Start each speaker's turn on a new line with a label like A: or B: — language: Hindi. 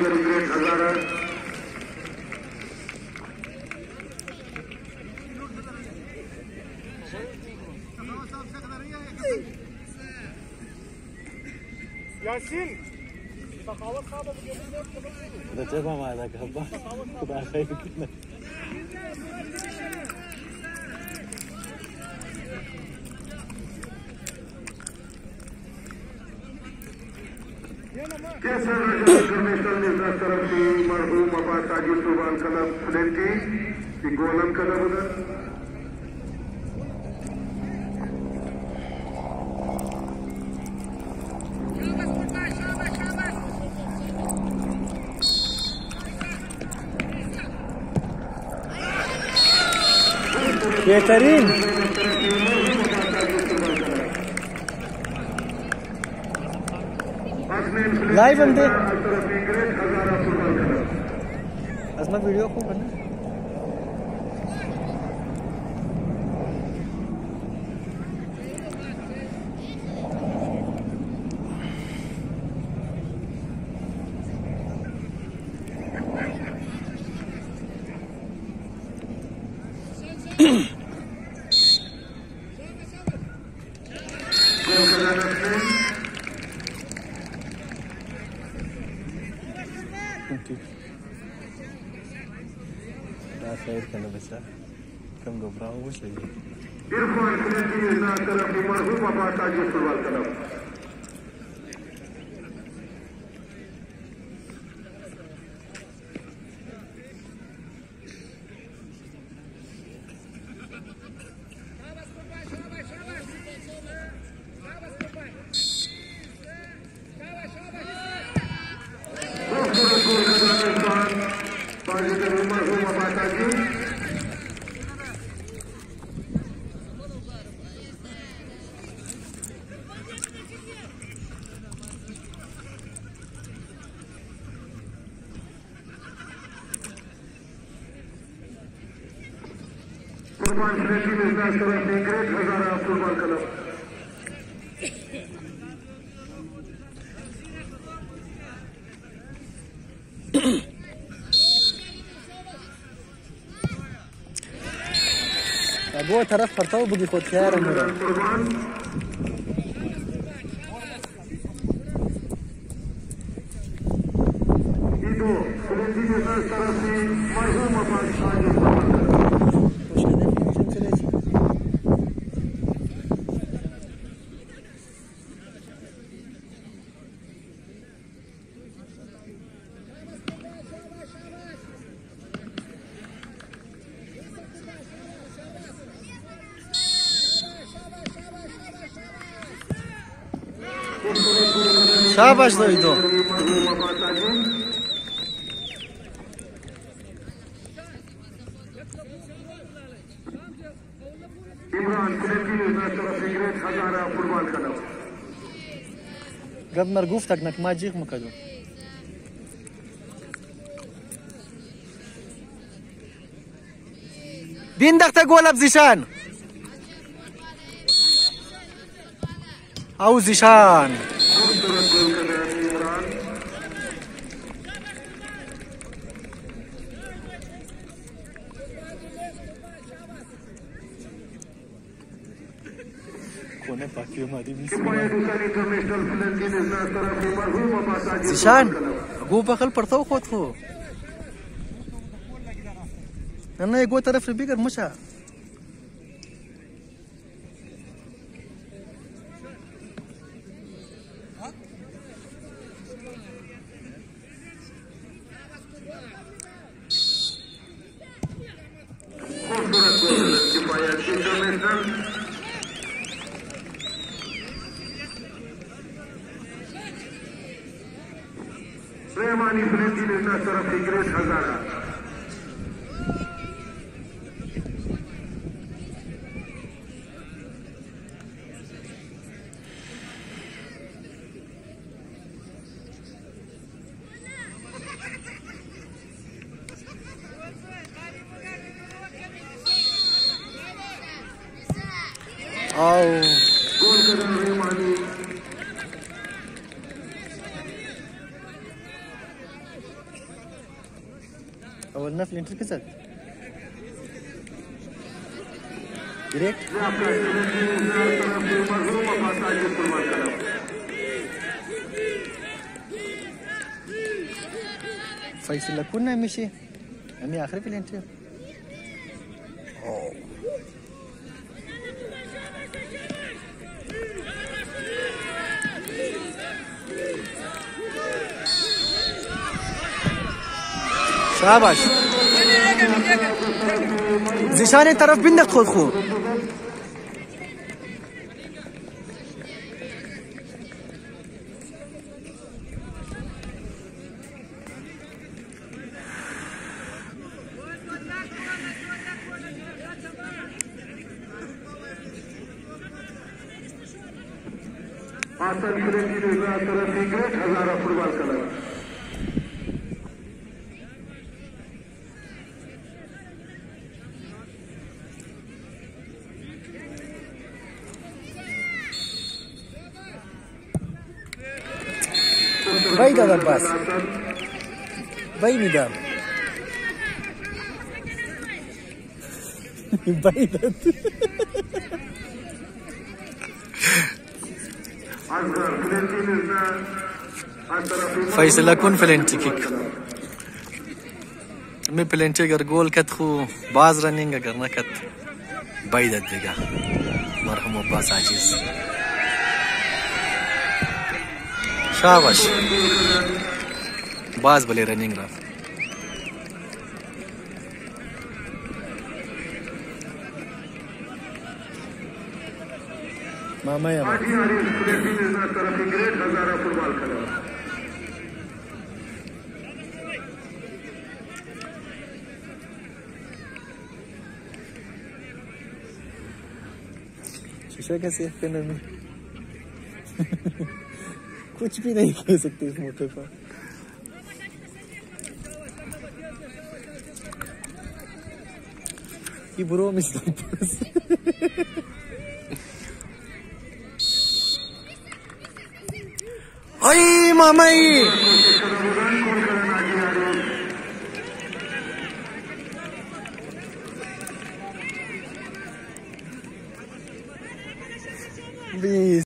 A: ग्रेट हजारा।
B: यासीन
C: बच्चे को हमारा खबर खुदा खैर कितना
A: केसर इंटरनेशनल निर्देश तरफ से मरहूम अब्बास ताजिर सुबान कलब फुलेंटी की गोलम कलब उधर
C: बेहतरीन लाइव बंदे असमा वीडियो को करना बच्चा कम घबराओ वो सही है।
A: इरफान फुलेंटी निर्देश तरफ से मरहूम अब्बास ताजिर सुबान कलब कुर्बान फुलेंटी निर्देश तरफ से ग्रेट हजारा कुर्बान कलब
C: वो तरफ करता हूँ बुगी को क्या रहा मेरा
A: ईदो फुलेंटी निर्देश तरफ से मरहूम अब्बास ताजिर सुबान कलब
C: शाबाश दो इधर
A: इमरान फुलेंटी निर्देश तरफ से ग्रेट हजारा कुर्बान कलब
C: قبل ما رقوفتك انك ما تجيك مكدو دين دك تقول بزيشان او زيشان زيشان اقول بخل برتو خذه انا يقول طرف البيقر مشى
A: रहमानी फुलेंटी निर्देश तरफ से ग्रेट हजारा गोल कदम रहमानी
C: अवलना फ्लिंटर के साथ डायरेक्ट फैसला कुन मिशी हमें आखिरी फ्लिंटर शाबाश जिशान तरफ बिंद खुद खो
A: आसन कुरेशी तरफ ग्रेट हजारा फुटबॉल क्लब
C: भाई दादा बस भाई निदाम भाई फैसला कौन पेनल्टी किक मैं पेनल्टी अगर गोल कत खो बाज रनिंग अगर ना कत भाई देगा मरहम अब्बास आजिज शाबाश बाज भले रनिंग रहा मामा या शीशा कैसे पेनर में कुछ भी नहीं कह सकते इस मोटे पर ये बुरो मिस्टर आई मामाई